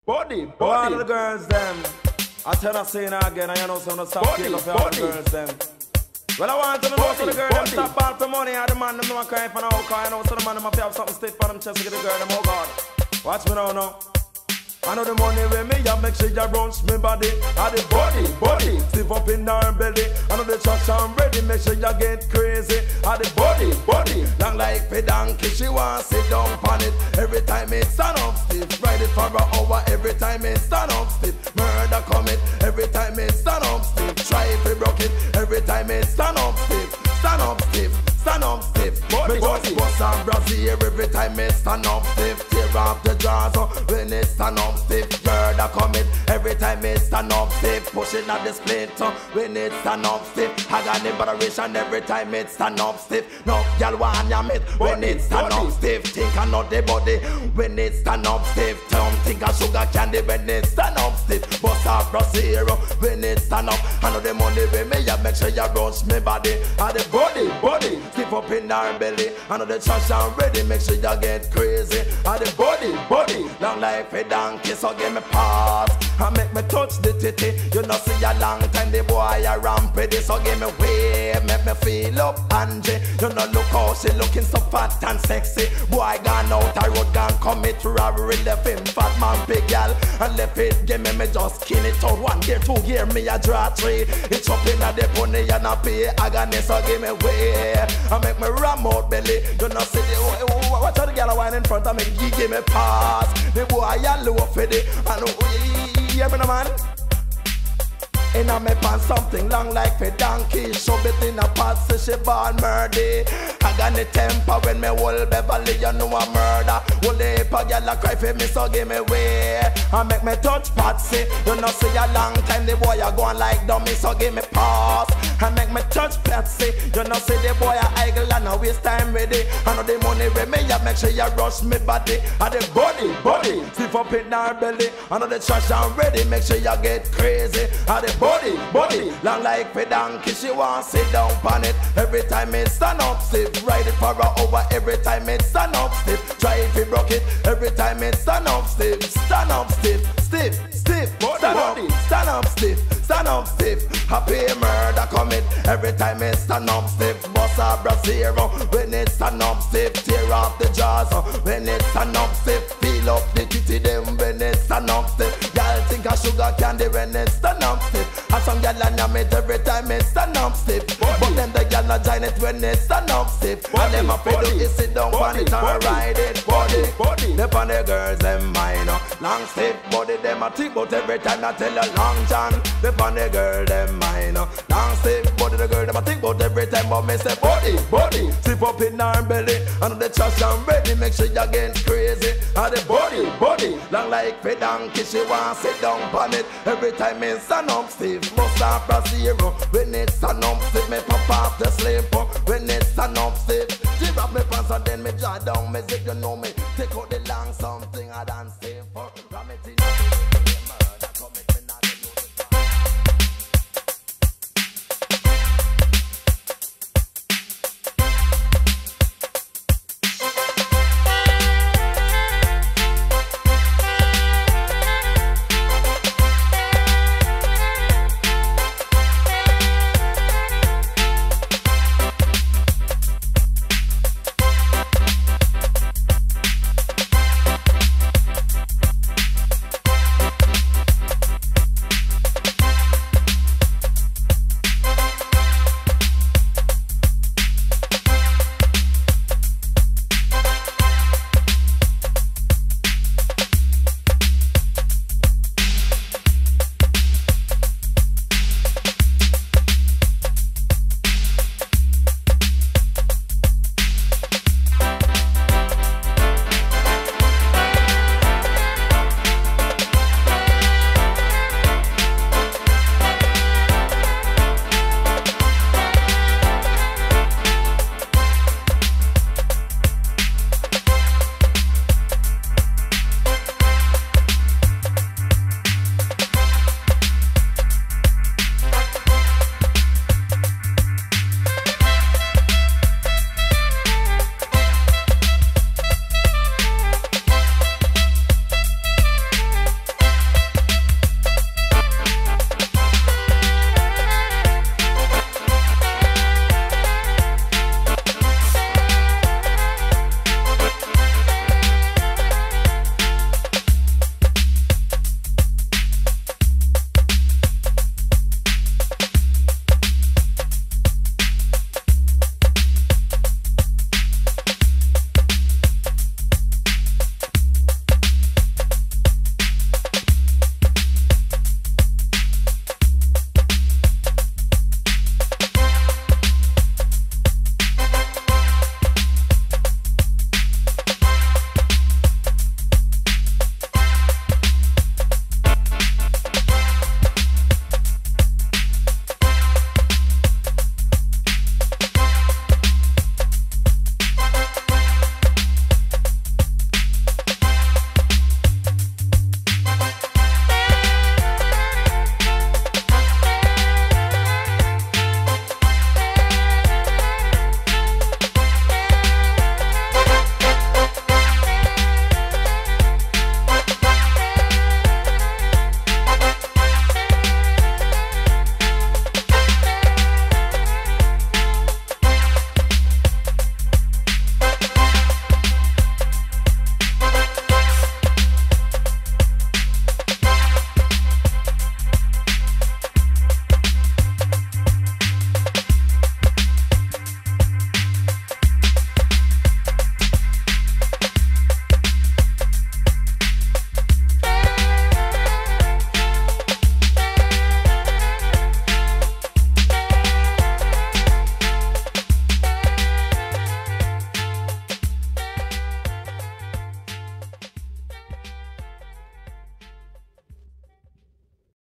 Body. All the girls them. I tell her saying again, and you know some of the stop taking for all the girls them. Well, I want to know so the girl them stop all for money, and the man them not crying for no car. I know so the man them have something stiff for them chest to get the girl them. Oh God, watch me now. I know the money with me, I make sure you brunch me body. I the body, stiff up in her belly. I know the trash I'm ready, make sure you get crazy. I the body, long like pedanky, she want sit down on it. Every time it stand up stiff, ride it for an hour. Every time it stand up stiff, murder commit. Every time it stand up stiff, try if it broke it. Every time it stand up stiff, stand up stiff. Stand up stiff, me just bust and brazier every time me stand up stiff. Tear off the drawers when it stand up stiff. Murder commit every time me stand up stiff. Pushing at the split when it stand up stiff. Agony liberation every time it stand up stiff. No girl want ya meet when it stand up stiff. Think I know the body when it stand up stiff. Don't think I sugar candy when it stand up stiff. Bust and brazier when it stand up. I know the money with me, ya make sure ya rush me body. And the body. Stiff up in her belly. I know the trash and ready. Make sure you get crazy. And the body. Long life a donkey. So give me pass. And make me touch the titty. You know see a long time the boy a rampy. So give me way. Make me feel up Angie. You know look how she looking so fat and sexy. Boy gone out a road gone commit robbery. Left him fat man big gal. And left it give me just skin it out. 1 gear 2 gear me a draw 3. It's up in a the pony and a pay agony. So give me way. I make me ram out belly. You know see the watch how the girl a wine in front of me. He give me pass. The boy a low for the. And hear me no man. In a me pants something long like a donkey. Shove it in a pot so she born murder. I got the temper when me whole Beverly you know a murder. Whole heap a girl a cry for me so give me way. I make me touch Patsy. You know see a long time the boy a going like dummy so give me pass. I make me touch Patsy. You know see the boy a idle and a waste time ready. I know the money with me ya make sure you rush me body. And the body stiff up in her belly. I know the trash and ready make sure you get crazy. And the body, long like a donkey, she want sit down on it. Every time it stand up stiff, ride it for an hour. Every time it stand up stiff, try if it broke it. Every time it stand up stiff, stand up stiff. Stand up stiff. Happy murder commit. Every time it stand up stiff, bust a brazier. When it stand up stiff, tear off the jaws. When it stand up stiff, peel up the titty them. When it stand up stiff, y'all think I sugar candy when it stand up stiff. And some gyal a yam it every time it stand up stiff. But then the gyal a join it when it stand up stiff. And them a fed up, you sit down on it and ride it. Body. They on the girls them minor. Long stiff body them a tip, but every time I tell a long John. They on the girl them minor. Long stiff body the girl them a think, but every time I say body. Tip up in her belly. And the trash and ready, make sure you get crazy. And the body. Long like a donkey, she want sit down on it. Every time it stand up stiff. Bust up a zero. When it stand up stiff, me pop off the slip. When it stand up stiff, give up me pants and then me draw down me zip. You know me, take out the long something I dance safe. Ram it in a murder, commit me